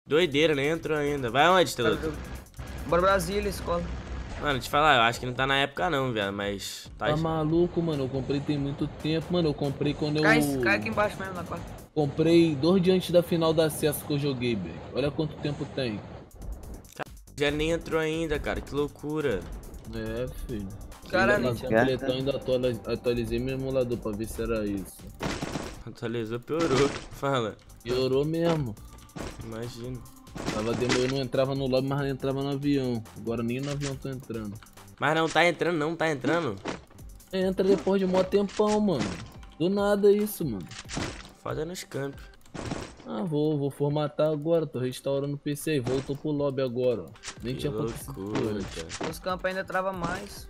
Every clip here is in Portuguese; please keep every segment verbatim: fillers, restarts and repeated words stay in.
Doideira, nem entrou ainda. Vai onde, Teluto? Bora Brasília, escola. Mano, te falar, eu acho que não tá na época não, velho, mas... Tá, tá maluco, mano, eu comprei tem muito tempo, mano, eu comprei quando eu... Cai, cai aqui embaixo mesmo, na quarta. Comprei dois dias antes da final da acesso que eu joguei, velho. Olha quanto tempo tem. Já nem entrou ainda, cara, que loucura. É, filho. Caralho, eu ainda atualizei meu emulador pra ver se era isso. Atualizou, piorou. Fala. Piorou mesmo. Imagino. Tava demorando, não entrava no lobby, mas não entrava no avião. Agora nem no avião tô entrando. Mas não tá entrando, não tá entrando? Entra depois de mó tempão, mano. Do nada isso, mano. Foda nos campos. Ah, vou, vou formatar agora, tô restaurando o P C e voltou pro lobby agora, ó. Nem que tinha loucura, cara. Os campos ainda travam mais.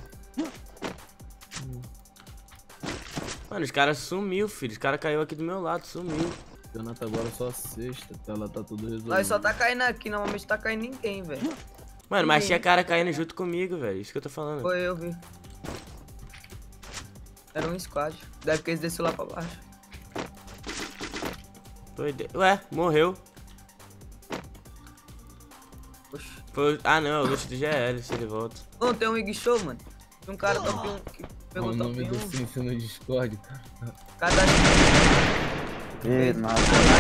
Mano, os caras sumiu, filho. Os caras caiu aqui do meu lado, sumiu. Campeonato agora só sexta, tá lá, tá tudo resolvido. Nós só tá caindo aqui, normalmente tá caindo ninguém, velho. Mano, ninguém. Mas tinha cara caindo junto comigo, velho. Isso que eu tô falando. Foi, eu vi. Era um squad. Deve que eles desceram lá pra baixo. Doide... Ué, morreu. Oxi. Foi... Ah não, é o Luxo do G L, se ele volta. Não, tem um Ig Show, mano. Tem um cara top um que pegou o top nome do um. Cinco no Discord, cara. Cada... Que nada.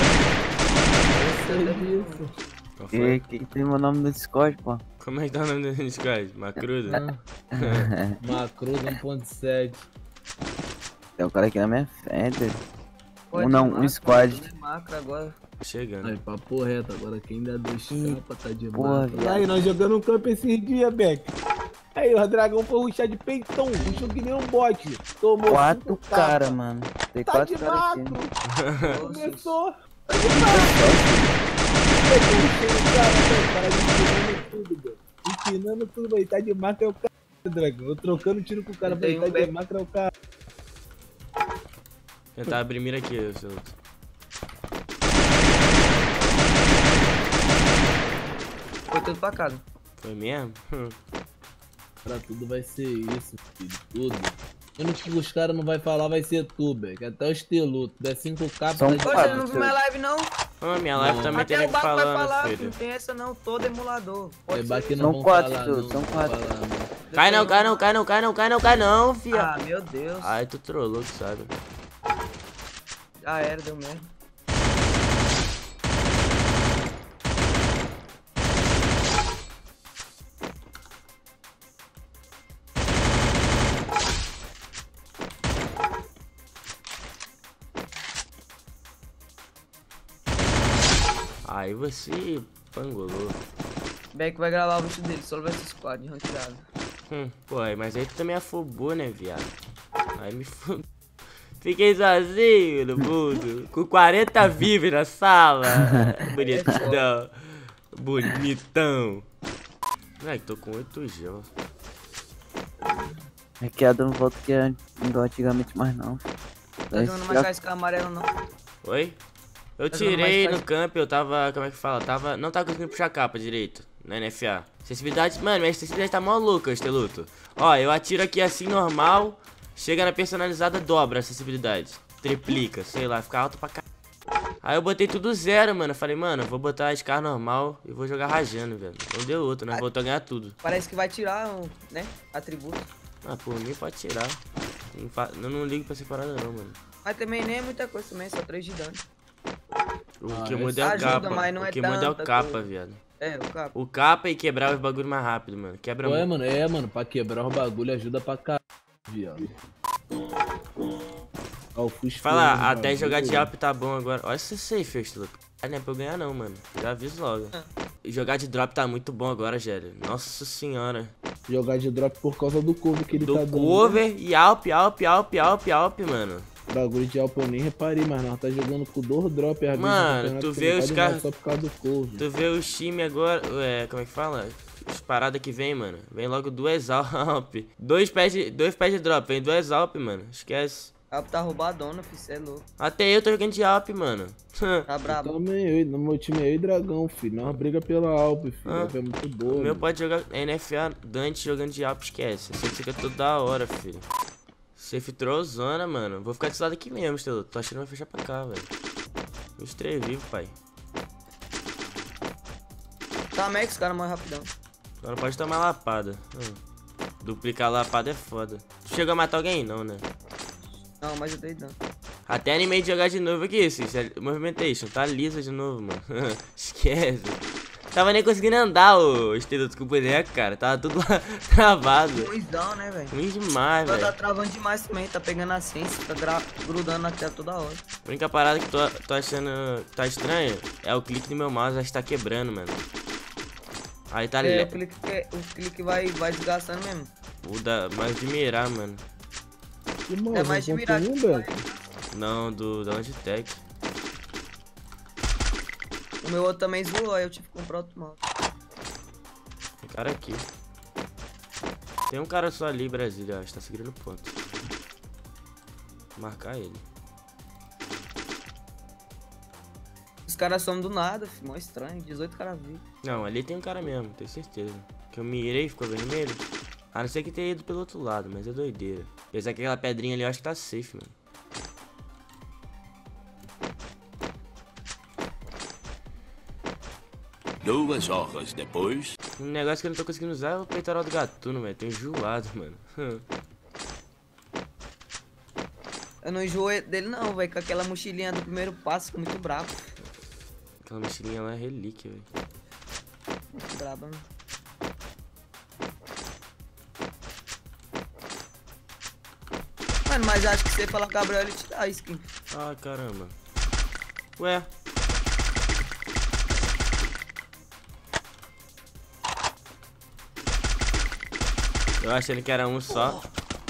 Eu sei disso. Que tem meu nome no Discord, pô? Como é que tá o nome do Discord? Macruda? Macruda um ponto sete. Tem um cara aqui na minha frente. Pode um não, macro, um squad. Macro agora. Chegando. Aí, papo reto, agora quem dá dois capa tá de Porra, macro. Aí, nós jogando um campo esses dias, Beck. Aí, o dragão foi ruxar de peitão, ruxou que nem um bote. Tomou quatro cara, mano. Tem tá quatro de caras aqui. Começou. Tá de macro. O cara empinando tudo, velho. Empinando tudo, aí. Tá de macro é o cara, dragão. Eu trocando tiro com o cara, mas tá de macro é o cara. Tentar abrir mira aqui, seu. Foi tudo pra casa. Foi mesmo? Pra tudo vai ser isso, filho. Tudo. O único que os caras não vai falar vai ser tu, Beck. Até os telutos. Der cinco K São tá Poxa, não viu minha live não? Ah, minha live não. também Até tem o Baco vai falando, falar, filho. não tem essa não, todo emulador. É, Baco não São vão quatro, falar, tudo, não, são não quatro. falar, não. Cai não, cai não, cai não, cai não, cai não, cai não, fia. Ah, meu Deus. Ai, tu trollou, que sabe. Já era, deu merda. Aí você pangolou. Beck vai gravar o vídeo dele, só vai ser squad, ranqueado. Hum, pô, mas aí tu também afobou, né, viado? Aí me fudeu. Fiquei sozinho no mundo, com quarenta vivos na sala. Bonitão. Bonitão. Ai, tô com oito gel. É que a não volta que é igual antigamente mais não. Tá jogando mais casca amarela não. Oi? Eu Tá jogando tirei mais no camp, eu tava, como é que fala? Tava, não tava conseguindo puxar a capa direito, na N F A. Sensibilidade, mano, minha sensibilidade tá maluca, Esteluto. Ó, eu atiro aqui assim, normal, chega na personalizada, dobra a sensibilidade. Triplica, sei lá, fica alto pra caralho. Aí eu botei tudo zero, mano. Eu falei, mano, vou botar a Scar normal e vou jogar rajando, velho. Não deu outro, né? Voltou a ganhar tudo. Parece que vai tirar, um, né, atributo. Ah, por mim pode tirar. Não, fa... não, não ligo pra separada não, mano. Mas também nem é muita coisa também, só três de dano. O Ah, que muda é o ajuda, capa. mas não o é que muda é o tanta capa, coisa. viado. É, o capa. O capa e quebrar os bagulho mais rápido, mano. Quebra Ué, muito. mano, é, mano, pra quebrar os bagulho ajuda pra caralho, viado. Ó, o Fusco. Fala, até jogar de Alp tá bom agora. Olha esse safe, Esteluto. Não é pra eu ganhar não, mano. Já aviso logo. Jogar de drop tá muito bom agora, Gélio. Nossa senhora. Jogar de drop por causa do cover que ele Do tá dando. cover e Alp, Alp, Alp, Alp, Alp, mano. Bagulho de Alp eu nem reparei, mas nós tá jogando com dois drop. às vezes, Mano, no campeonato tu que vê não os pode caras- dar Só por causa do cover. Tu vê os time agora, é, como é que fala? As paradas que vem, mano. Vem logo duas Alp. Dois pés de, dois pés de drop, vem duas Alp, mano. Esquece. Capa tá roubadona, filho, cê é louco. Até eu tô jogando de Alp, mano. Tá brabo. Também, eu, no meu time é eu e Dragão, filho. Nós briga pela Alp, filho. Ah. Alp é muito O boa. meu mano. pode jogar N F A Dante jogando de Alp, esquece. Você fica tudo da hora, filho. Safe trollzona, mano. Vou ficar desse lado aqui mesmo, Esteluto. Tô achando que vai fechar pra cá, velho. Os três vivos, pai. Dá Max, cara, mais rapidão. Agora pode tomar lapada. Hum. Duplicar a lapada é foda. Tu chegou a matar alguém? Não, né? Não, mas eu dei dano. Até animei de jogar de novo aqui, esse Movimentation. Tá lisa de novo, mano. Esquece. Tava nem conseguindo andar o esteroto com o boneco, cara. Tava tudo lá travado. Ruizão, né, velho? Ruim demais, Tá velho. travando demais também, tá pegando a ciência, tá gra- grudando na tela toda hora. A única parada que tô, tô achando que tá estranho é o clique do meu mouse, acho que tá quebrando, mano. Aí tá É, le... o clique, que- o clique vai, vai desgastando mesmo. Muda mais de mirar, mano. Que mouse, É mais de um mirar ponto um, que vai. Beto? Não, do da Logitech. O meu outro também zoou, aí eu tive que comprar outro mouse. Tem cara aqui. Tem um cara só ali, Brasília, acho. Tá seguindo o ponto. Vou marcar ele. Os caras somem do nada, filho, mó estranho. dezoito caras vivos. Não, ali tem um cara mesmo, tenho certeza. Que eu mirei e ficou vermelho. A não ser que tenha ido pelo outro lado, mas é doideira. Apesar que aquela pedrinha ali eu acho que tá safe, mano. Duas horas depois. Um negócio que eu não tô conseguindo usar é o peitoral do gatuno, velho. Tô enjoado, mano. Eu não enjoei dele não, velho. Com aquela mochilinha do primeiro passo, fico muito bravo. Aquela mochilinha lá é relíquia, velho. Muito brabo, mano. Mano, mas acho que você falar com o Gabriel, ele te dá a skin. Ah, caramba. Ué. Eu achando que era um só.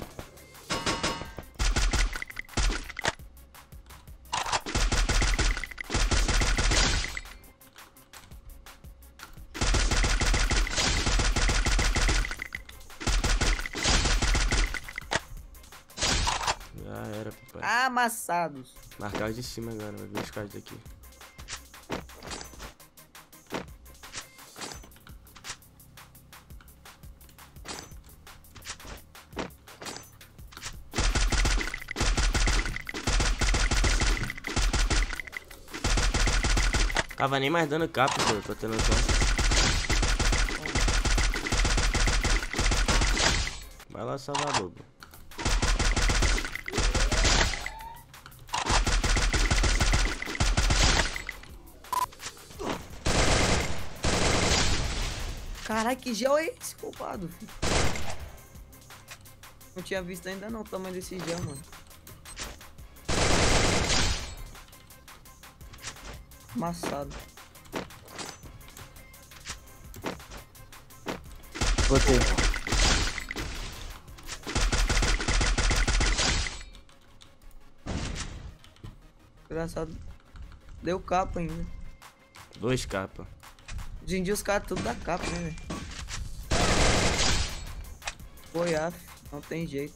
Já era, papai. Amassados. Marcar os de cima agora, vai ver os caras daqui. Tava nem mais dando cap, pô, pra ter noção. Vai lá salvar, bobo. Caralho, que gel é esse, culpado, filho? Não tinha visto ainda não o tamanho desse gel, mano. Amassado. Botei. Engraçado. Deu capa ainda. Dois capas. Hoje em dia os caras tudo dá capa, né, velho? Foi af, não tem jeito.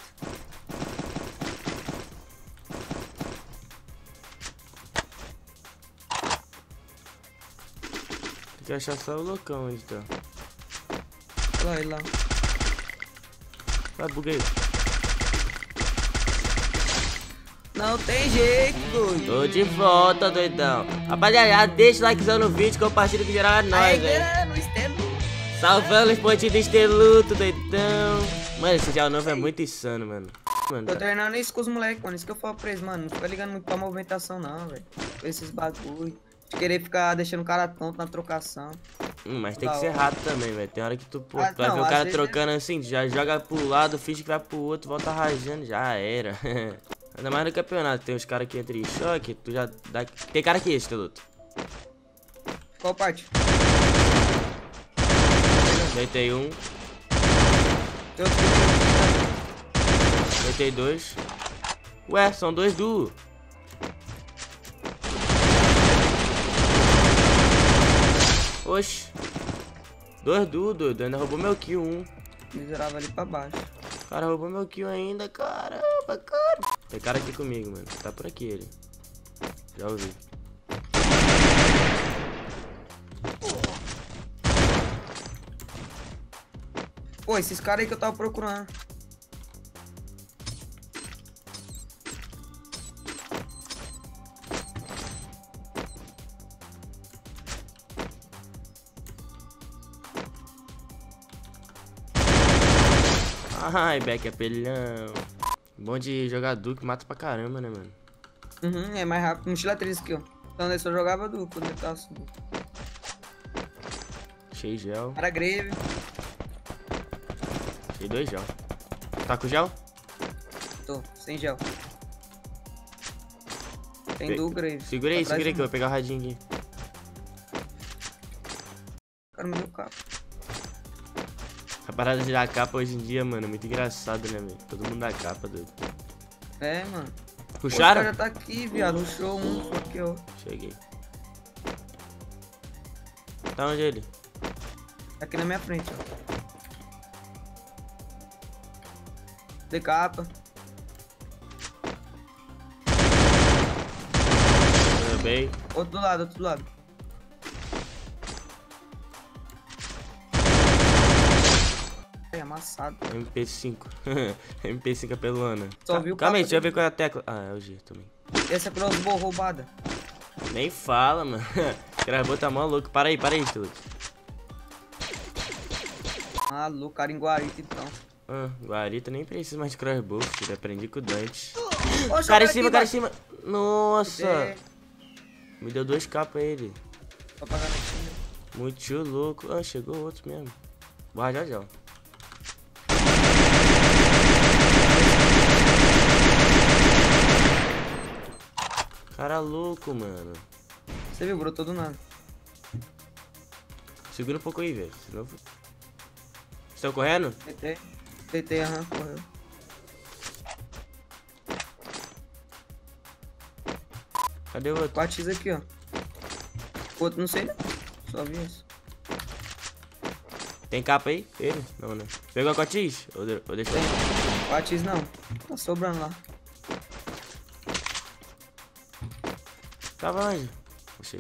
Tem que achar só o loucão onde tá. Olha lá, ele lá. Vai, buguei. Não tem jeito, doido. Tô de volta, doidão. Rapaziada, deixa o likezão no vídeo, compartilha com geral é nóis, Aí, velho. galera, no estendo. Salvando os pontinhos do Esteluto, doidão. Mano, esse gel novo é muito insano, mano. Mano, Tô tá... treinando isso com os moleques, mano. Isso que eu falo pra eles, mano. Não fica ligando muito pra movimentação, não, velho. Com esses bagulho. De querer ficar deixando o cara tonto na trocação. hum, mas tem Da que ser hora. rápido também, velho. Tem hora que tu, pô, Ah, tu vai não, ver o às cara vezes trocando assim, tu já joga pro lado, finge que vai pro outro, volta rajando, já era. Ainda mais no campeonato, tem os caras que entram em choque, tu já dá... Tem cara aqui, Esteluto. Qual parte? Deitei um, Tem outro que- deitei dois. Ué, são dois duos. Oxi. Dois duos, doido. Ainda roubou meu kill, um. Miserável ali pra baixo. O cara roubou meu kill ainda, caramba, cara. Tem cara aqui comigo, mano. Tá por aqui ele. Já ouvi. Pô, esses caras aí que eu tava procurando. Ai, Beck, apelhão. Bom de jogar Duke, mata pra caramba, né, mano? Uhum, é mais rápido. Mochila três aqui, ó. Então eu só jogava Duke quando eu tava subindo. Cheio de gel. Para greve. Cheio dois gel. Tá com gel? Tô, sem gel. Tem Pe- do grave. Segura aí, Pra trás segura aí que eu não. vou pegar o radinho aqui. O cara me deu capa. A parada de dar capa hoje em dia, mano, é muito engraçado, né, velho? Todo mundo dá capa, doido. É, mano. Puxaram? O cara já tá aqui, viado. Puxou um, só que ó. Cheguei. Tá onde ele? Tá aqui na minha frente, ó. De capa. Derrubei. Outro do lado, outro do lado. É amassado. M P cinco. M P cinco apelona. Só Ca- viu o Calma aí, capa deixa eu ver dele. qual é a tecla. Ah, é o G também. Essa é crossbow roubada. Nem fala, mano. Gravou tá mó louco. Para aí, para aí, Estiloto. Ah, louco, cara em Guarita então. Ah, Guarita nem precisa mais de crossbow, filho. Aprendi com o Dante. Oxe, Cara em aqui cima, cara em embaixo. cima. Nossa. É, Me deu dois capas ele. Pra pagar na China. Muito louco. Ah, chegou outro mesmo. Bora já já. Cara louco, mano. Você viu, brotou do nada. Segura um pouco aí, velho. Senão... eu vou- Estão correndo? Tentei. Tentei, aham, correu. Cadê o outro? Batiza aqui, ó. O outro não sei não. Só vi isso. Tem capa aí? Ele? Não, né? Pegou a cotis? Ou, de... ou deixou? Batiza não. Tá sobrando lá. Tava onde? Achei.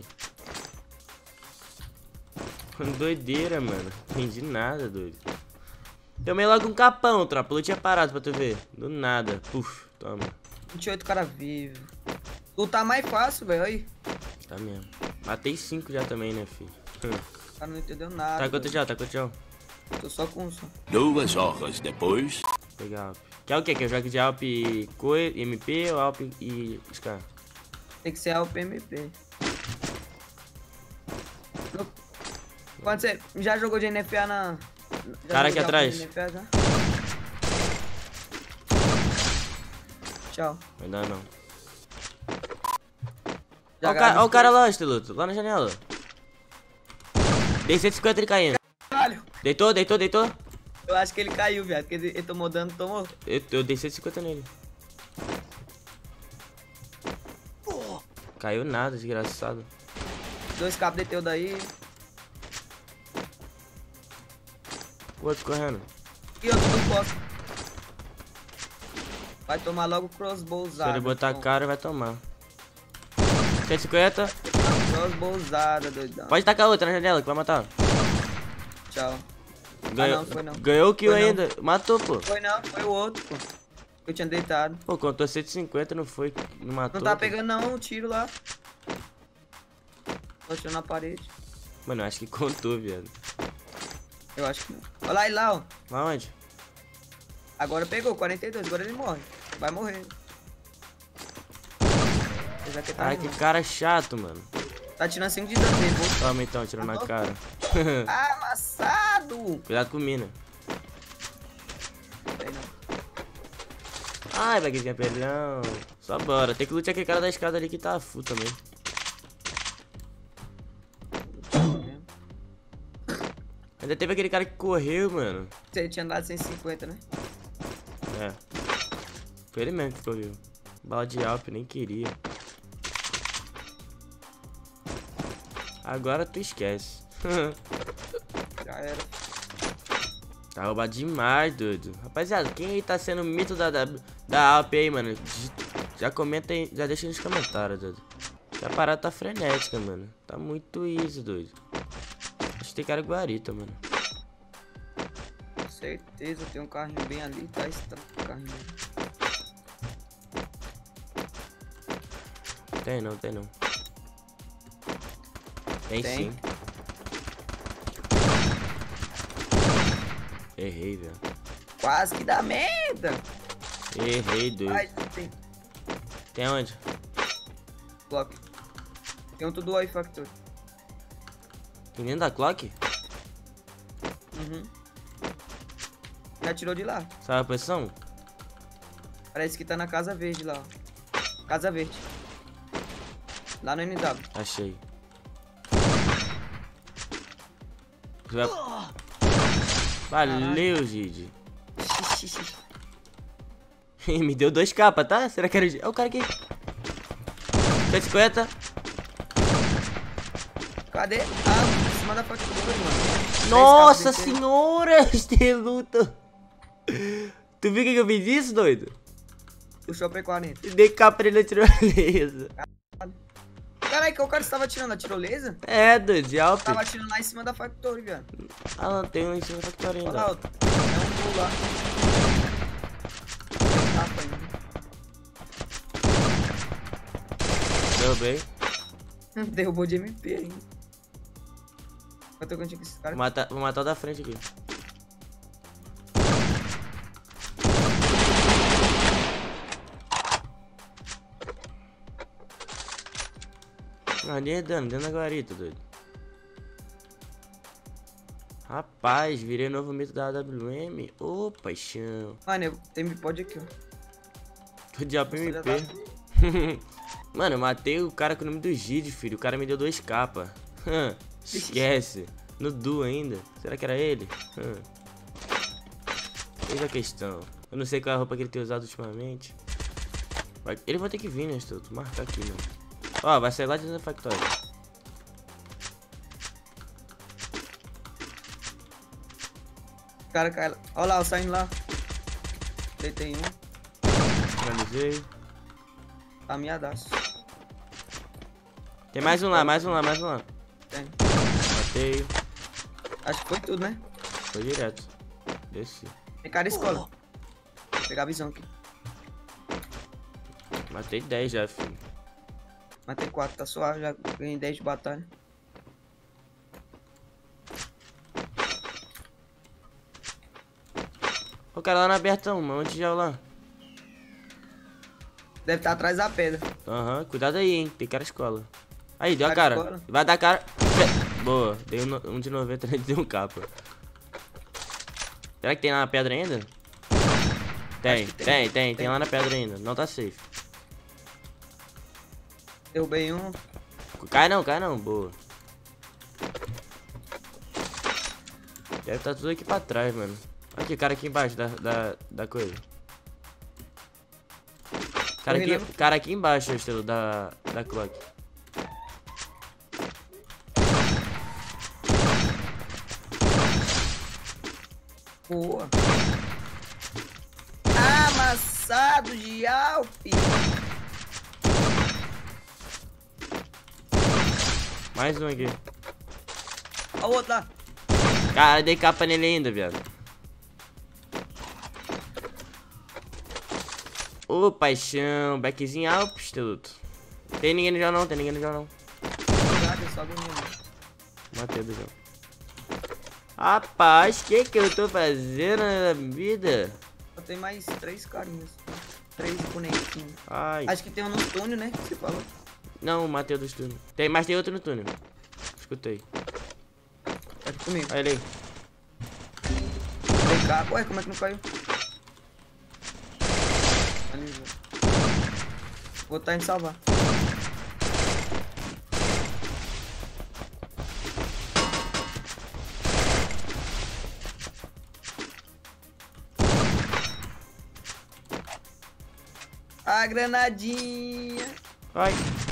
Doideira, mano. Não entendi nada, doido. Tomei logo um capão, tropa. Eu tinha parado pra tu ver. Do nada. Puf, toma. vinte e oito cara vivo. Tu tá mais fácil, velho. Aí. Tá mesmo. Matei cinco já também, né, filho? O cara não entendeu nada. Tá quanto velho. já? Tá quanto já? Tô só com um só. Duas horas depois. Pegar Alp. Quer o quê? Quer jogar de Alp e Coi, M P ou Alp e Scar? Tem que ser a P M P. No- Quando você já jogou de N F A na... já Cara jogou aqui de atrás. N F A já? Tchau. Ainda não. Já Ó o, cara, ó o agarra cara lá, Esteluto. Lá na janela. Dei cento e cinquenta ele caindo. Caralho. Deitou, deitou, deitou. Eu acho que ele caiu, viado. Porque ele, ele tomou dano, tomou. Eu, eu dei cento e cinquenta nele. Caiu nada, desgraçado. Dois cabos deteu daí. O outro correndo. E outro do posto. Vai tomar logo crossbow Se usada. ele botar a então. cara, vai tomar. cento e cinquenta. Crossbow usada, doidão. Pode tacar outra na janela que vai matar. Tchau. Ganhou, Ah, não, foi não. ganhou o kill Foi não. ainda. Matou, pô. Foi não, foi o outro, pô. Eu tinha deitado. Pô, contou cento e cinquenta, não foi. Não matou. Não tá pô. pegando não, um tiro lá. Tô achando na parede. Mano, eu acho que contou, viado. Eu acho que não. Olha lá, ele lá, ó. Lá onde? Agora pegou, quarenta e dois, agora ele morre. Vai morrer. Apesar que tá, Ai, que cara chato, mano. tá tirando cinco de dano dele, pô. Toma então, tirou na Matou? cara. Ah, amassado! Cuidado com mina. Sei não. Ai, baguezinha pelhão. Só bora. Tem que lutar aquele cara da escada ali que tá full também. Ainda teve aquele cara que correu, mano. Você tinha dado cento e cinquenta, né? É. Foi ele mesmo que correu. Bala de Alp, nem queria. Agora tu esquece. Já era. Tá roubado demais, doido. Rapaziada, quem aí tá sendo o mito da, da, da Alp aí, mano? Já comenta aí, já deixa aí nos comentários, doido. A parada tá frenética, mano. Tá muito easy, doido. Acho que tem cara guarita, mano. Com certeza, tem um carrinho bem ali, tá estranho o carrinho. Tem não, tem não. Tem, Tem. sim. Errei, velho. Quase que dá merda. Errei, doido. Ai, tem Tem onde? bloco. Tem um tudo aí, Factor. Tem dentro da clock? Uhum. Já tirou de lá. Sabe a posição? Parece que tá na casa verde lá, ó. Casa verde. Lá no N W. Achei. Vai- Valeu, Gigi. Me deu dois capas, tá? Será que era... Olha o cara aqui. cento e cinquenta. Cadê? Ah, em cima da Factor, mano. Nossa Três capas de senhora, Esteluto. Tu viu o que que eu fiz isso, doido? Puxou a P quarenta. Dei capa nele na tirolesa. Caralho, que o cara estava tirando a tirolesa? É, doido, de Alp. Tava atirando lá em cima da Factory, viado. Ah, não, tem um em cima da Factory Olha ainda. lá, ó. É um gol lá. Tem capa ainda. Derrubei. Derrubou de M P ainda. Eu tô contigo com esse cara. Vou matar, vou matar o da frente aqui. Ah, nem é dano, dentro da guarita, doido. Rapaz, virei novo mito da A W M. Ô, paixão. Mano, eu tenho bipod aqui, ó. Tô de A P M P. Mano, eu matei o cara com o nome do Gide, filho. O cara me deu dois capas. Esquece. No duo ainda. Será que era ele? Hum. Eis a questão. Eu não sei qual é a roupa que ele tem usado ultimamente. Vai... Ele vai ter que vir, né, Estuto? Marcar aqui, mano. Ó, vai sair lá dentro da Factory. O cara cai lá. Olha lá, eu saindo lá. Deitei um. Finalizei. Tá miadaço. Tem mais um lá, mais um lá, mais um lá. Tem. Matei. Acho que foi tudo, né? Foi direto. Desci. Tem cara escola. Vou pegar a visão aqui. Matei dez já, filho. Matei quatro, tá suave. Já ganhei dez de batalha. O cara lá na abertão, mano. Onde já lá? Deve estar atrás da pedra. Aham, cuidado aí, hein. Tem cara escola. Aí, deu a Cara cara. escola? Vai dar cara. Boa, dei um, no- um de noventa, ele deu um capa. Será que tem lá na pedra ainda? Tem, que tem, tem. tem, tem, Tem. lá na pedra ainda. Não tá safe. Derrubei um. Cai não, cai não, boa. Deve estar tudo aqui pra trás, mano. Aqui, cara aqui embaixo da, da, da coisa. Cara aqui, Correndo. cara aqui embaixo, estilo da, da clock. Boa. Amassado de Alpe. Mais um aqui. Olha o outro lá. Cara, dei capa nele ainda, viado. Ô, paixão. Backzinho alto, esteluto. Tem ninguém no jornal, não, tem ninguém no jornal. Cuidado, é só agonia, né? Matei do jogo. Rapaz, o que que eu tô fazendo na vida? Só tem mais três carinhas. Três bonequinhos. Ai. Acho que tem um no túnel, né? Que você falou. Não, matei dos túnel. Tem, mas tem outro no túnel. Escutei. Tá aqui comigo. Olha ele aí. Tem carro. Ué, como é que não caiu? Ali, velho. Vou estar indo salvar. A granadinha. Ai.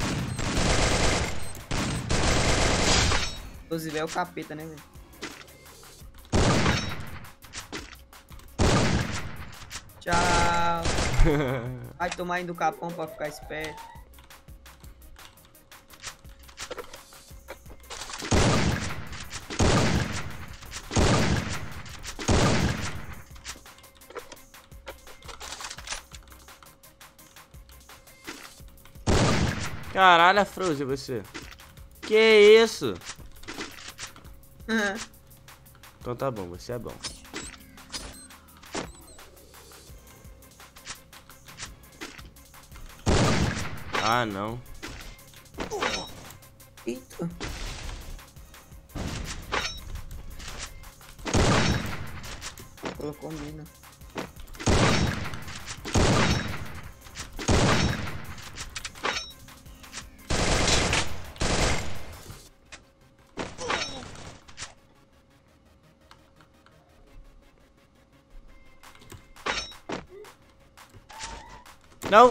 Inclusive é o capeta, né, velho? Tchau. Vai tomar indo do capão pra ficar esperto. Caralho, a Frozen, você. Que isso? Então tá bom, você é bom. Ah, não. Eita. Colocou mina. Não!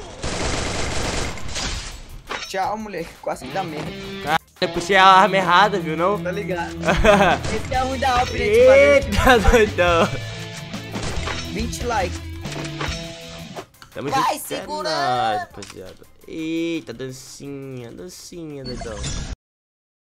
Tchau, moleque. Quase que dá merda. Eu puxei a arma errada, viu, não? Tá ligado? Esse é ruim da Alp, né? Tipo, Eita, doidão! vinte likes. Tamo Vai, junto, é segura! nóis, rapaziada. Eita, dancinha, dancinha, doidão.